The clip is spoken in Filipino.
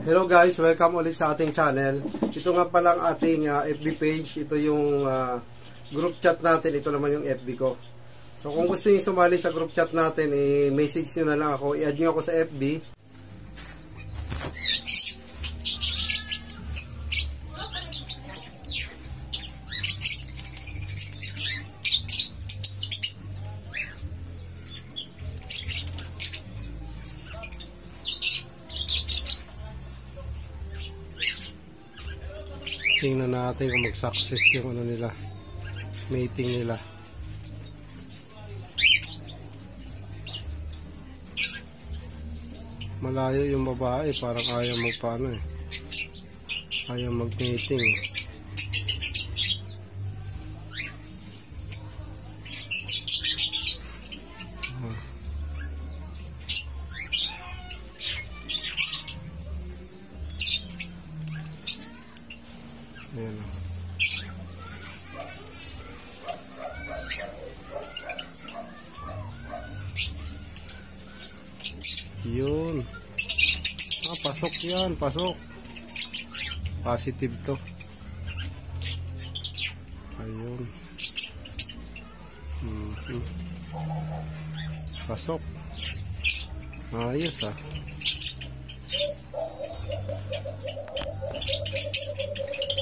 Hello guys, welcome ulit sa ating channel. Ito nga palang ating FB page. Ito yung group chat natin. Ito naman yung FB ko. So kung gusto niyo sumali sa group chat natin, i-message niyo na lang ako. I-add niyo ako sa FB. Tingnan natin kung mag-success yung ano nila, mating nila. Malayo yung babae, parang ayaw magpaano eh. Ayaw mag-mating eh. Ayan. Yun. Pasok yan, pasok. Positive to. Ayun. Pasok. Ayos ah.